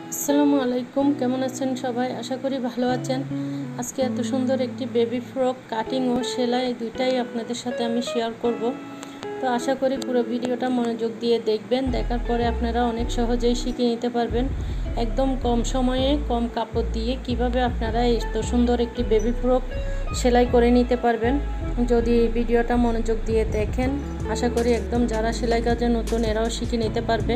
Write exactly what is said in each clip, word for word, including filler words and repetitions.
আসসালামু আলাইকুম, কেমন আছেন সবাই? আশা করি ভালো আছেন। আজকে এত সুন্দর একটি বেবি ফ্রক কাটিং ও সেলাই দুইটাই আপনাদের সাথে আমি শেয়ার করব। তো আশা করি পুরো ভিডিওটা মনোযোগ দিয়ে দেখবেন। দেখার পরে আপনারা অনেক সহজেই শিখে নিতে পারবেন একদম কম সময়ে কম কাপড় দিয়ে কিভাবে আপনারা এত সুন্দর একটি বেবি ফ্রক সেলাই করে নিতে পারবেন। যদি ভিডিওটা মনোযোগ দিয়ে দেখেন, আশা করি একদম যারা সেলাই কাজে নতুন এরাও শিখে নিতে পারবে।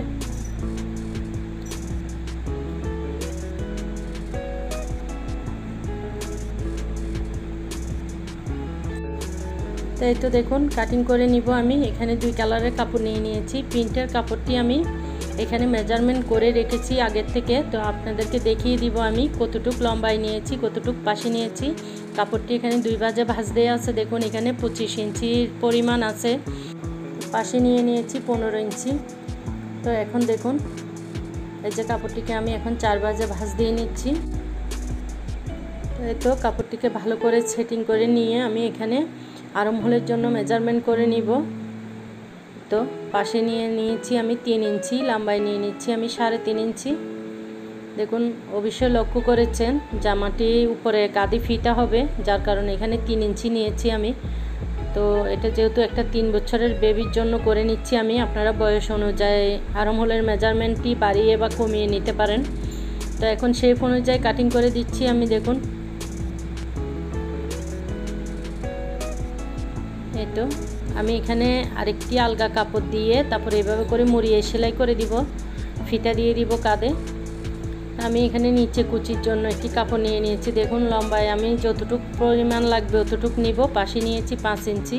তাই তো দেখুন কাটিং করে নিব আমি। এখানে দুই কালারের কাপড় নিয়ে নিয়েছি। প্রিন্টের কাপড়টি আমি এখানে মেজারমেন্ট করে রেখেছি আগের থেকে। তো আপনাদেরকে দেখিয়ে দিব আমি কতটুক লম্বায় নিয়েছি, কতটুক পাশে নিয়েছি। কাপড়টি এখানে দুই ভাঁজে ভাঁজ দেওয়া আছে। দেখুন এখানে পঁচিশ ইঞ্চির পরিমাণ আছে। পাশে নিয়ে নিয়েছি পনেরো ইঞ্চি। তো এখন দেখুন এই যে কাপড়টিকে আমি এখন চার ভাঁজে ভাঁজ দিয়ে নিচ্ছি। তো এই তো কাপড়টিকে ভালো করে সেটিং করে নিয়ে আমি এখানে আরম হোলের জন্য মেজারমেন্ট করে নিব। তো পাশে নিয়ে নিয়েছি আমি তিন ইঞ্চি, লম্বায় নিয়ে নিচ্ছি আমি সাড়ে তিন ইঞ্চি। দেখুন অবশ্যই লক্ষ্য করেছেন জামাটি উপরে কাঁধে ফিতা হবে, যার কারণে এখানে তিন ইঞ্চি নিয়েছি আমি। তো এটা যেহেতু একটা তিন বছরের বেবির জন্য করে নিচ্ছি আমি, আপনারা বয়স অনুযায়ী আরম হোলের মেজারমেন্টটি বাড়িয়ে বা কমিয়ে নিতে পারেন। তো এখন শেপ অনুযায়ী কাটিং করে দিচ্ছি আমি। দেখুন এই তো আমি এখানে আরেকটি আলগা কাপড় দিয়ে তারপরে এভাবে করে মুড়িয়ে সেলাই করে দিব, ফিতা দিয়ে দিব কাঁধে। আমি এখানে নিচে কুচির জন্য একটি কাপড় নিয়ে নিয়েছি। দেখুন লম্বায় আমি যতটুকু পরিমাণ লাগবে অতটুকু নিব। পাশে নিয়েছি পাঁচ ইঞ্চি।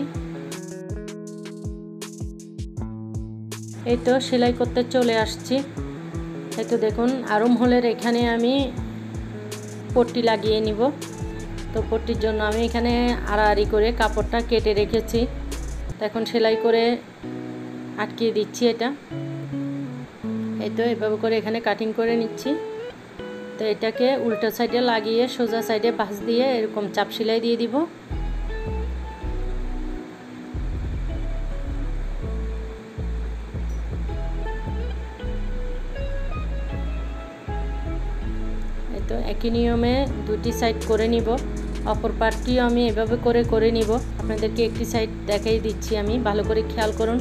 এই তো সেলাই করতে চলে আসছি। এই তো দেখুন আরম হোলের এখানে আমি পট্টি লাগিয়ে নিব। তো পট্টির জন্য আমি এখানে আড়াআড়ি করে কাপড়টা কেটে রেখেছি। তো এখন সেলাই করে আটকিয়ে দিচ্ছি এটা। এই তো এভাবে করে এখানে কাটিং করে নিচ্ছি। তো এটাকে উল্টো সাইডে লাগিয়ে সোজা সাইডে ভাঁজ দিয়ে এরকম চাপ সেলাই দিয়ে দিব। এই তো একই নিয়মে দুটি সাইড করে নিব। অপর পার্টটিও আমি এভাবে করে করে নিব। আপনাদেরকে একটি সাইড দেখাই দিচ্ছি আমি, ভালো করে খেয়াল করুন।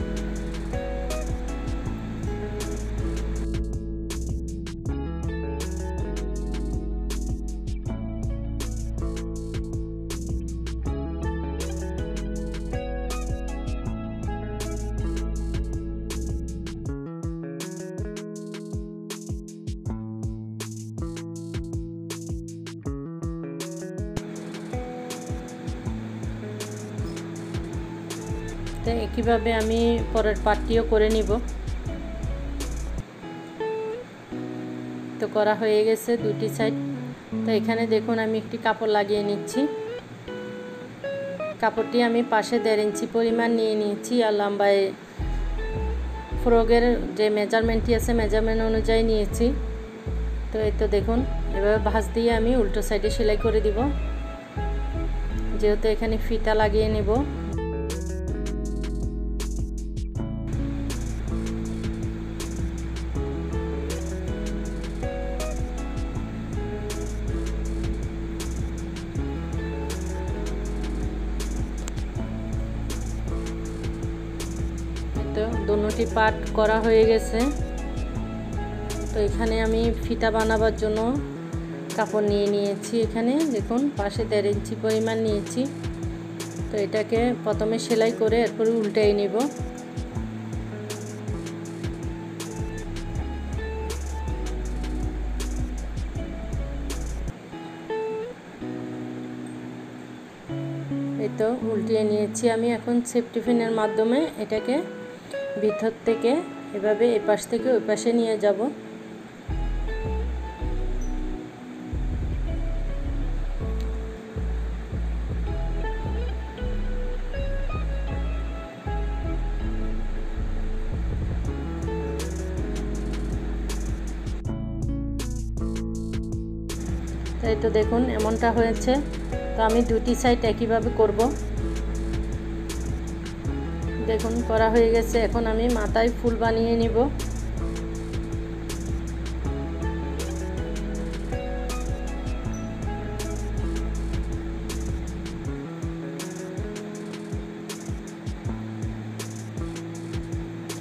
তো একইভাবে আমি পরের পার্টটিও করে নিব। তো করা হয়ে গেছে দুটি সাইড। তো এখানে দেখুন আমি একটি কাপড় লাগিয়ে নিচ্ছি। কাপড়টি আমি পাশে দেড় ইঞ্চি পরিমাণ নিয়ে নিয়েছি আর লম্বায় ফ্রকের যে মেজারমেন্টটি আছে মেজারমেন্ট অনুযায়ী নিয়েছি। তো এই তো দেখুন এভাবে ভাঁজ দিয়ে আমি উল্টো সাইডে সেলাই করে দিব, যেহেতু এখানে ফিতা লাগিয়ে নেব। তো দুটি পার্ট করা হয়ে গেছে। তো এখানে আমি ফিতা বানাবার জন্য কাপড় নিয়ে নিয়েছি। এখানে দেখুন পাশে দেড় ইঞ্চি পরিমাণ নিয়েছি। তো এটাকে প্রথমে সেলাই করে এরপরে উল্টাই নেব। এই তো উল্টিয়ে নিয়েছি আমি। এখন সেফটি পিনের মাধ্যমে এটাকে ভিতর থেকে এভাবে এই পাশ থেকে ওই পাশে নিয়ে যাব। তাই তো দেখুন এমনটা হয়েছে। তো আমি দুটি সাইড একইভাবে করব। দেখুন করা হয়ে গেছে। এখন আমি মাথায় ফুল বানিয়ে নিব।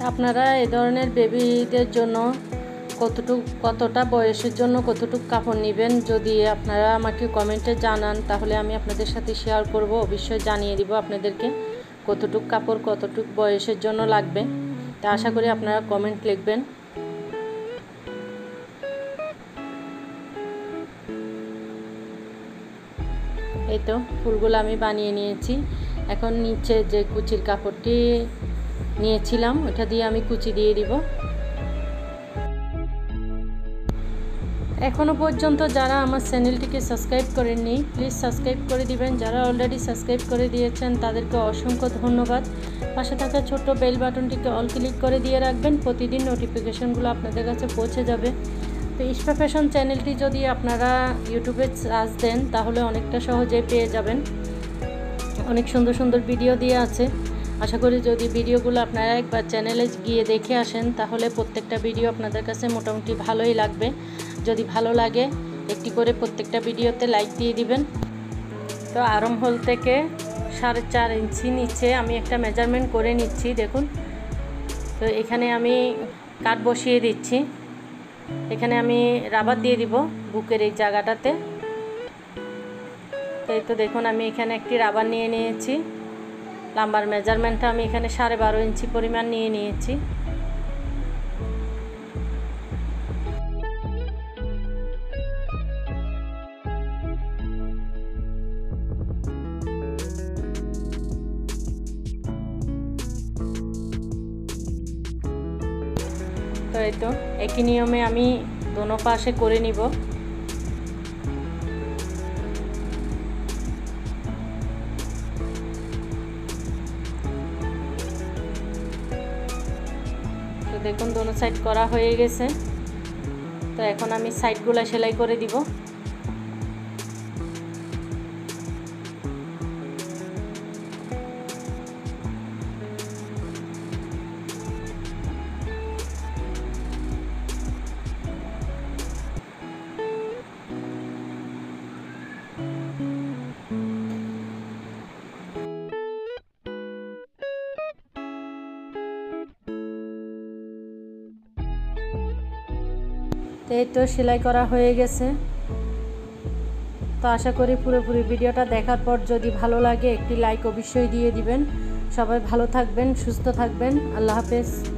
আপনারা এই ধরনের বেবিদের জন্য কতটুকু কতটা বয়সের জন্য কতটুকু কাপড় নেবেন যদি আপনারা আমাকে কমেন্টে জানান, তাহলে আমি আপনাদের সাথে শেয়ার করব, অবশ্যই জানিয়ে দিব আপনাদেরকে কতটুকু কাপড় কতটুকু বয়সের জন্য লাগবে। তা আশা করি আপনারা কমেন্ট লিখবেন। এই তো ফুলগুলো আমি বানিয়ে নিয়েছি। এখন নিচে যে কুচির কাপড়টি নিয়েছিলাম ওটা দিয়ে আমি কুচি দিয়ে দিব। এখনও পর্যন্ত যারা আমার চ্যানেলটিকে সাবস্ক্রাইব করেননি প্লিজ সাবস্ক্রাইব করে দিবেন। যারা অলরেডি সাবস্ক্রাইব করে দিয়েছেন তাদেরকে অসংখ্য ধন্যবাদ। পাশে থাকা ছোট্ট বেল বাটনটিকে অল ক্লিক করে দিয়ে রাখবেন, প্রতিদিন নোটিফিকেশনগুলো আপনাদের কাছে পৌঁছে যাবে। তো ইশফা ফ্যাশন চ্যানেলটি যদি আপনারা ইউটিউবে সার্চ দেন তাহলে অনেকটা সহজেই পেয়ে যাবেন। অনেক সুন্দর সুন্দর ভিডিও দিয়ে আছে। আশা করি যদি ভিডিওগুলো আপনারা একবার চ্যানেলে গিয়ে দেখে আসেন তাহলে প্রত্যেকটা ভিডিও আপনাদের কাছে মোটামুটি ভালোই লাগবে। যদি ভালো লাগে একটি করে প্রত্যেকটা ভিডিওতে লাইক দিয়ে দিবেন। তো আরম হোল থেকে সাড়ে চার ইঞ্চি নিচে আমি একটা মেজারমেন্ট করে নিচ্ছি। দেখুন, তো এখানে আমি কাট বসিয়ে দিচ্ছি। এখানে আমি রাবার দিয়ে দিব বুকের এই জায়গাটাতে। তো এই তো দেখুন আমি এখানে একটি রাবার নিয়ে নিয়েছি। লাম্বার মেজারমেন্টটা আমি এখানে সাড়ে বারো ইঞ্চি পরিমাণ নিয়ে নিয়েছি। তো এই তো একই নিয়মে আমি দোনো পাশে করে নিব। তো দেখুন দোনো সাইড করা হয়ে গেছে। তো এখন আমি সাইডগুলো সেলাই করে দিব। এই তো সেলাই করা হয়ে গেছে। তো আশা করি পুরোপুরি ভিডিওটা দেখার পর যদি ভালো লাগে একটি লাইক অবশ্যই দিয়ে দিবেন। সবাই ভালো থাকবেন, সুস্থ থাকবেন। আল্লাহ হাফেজ।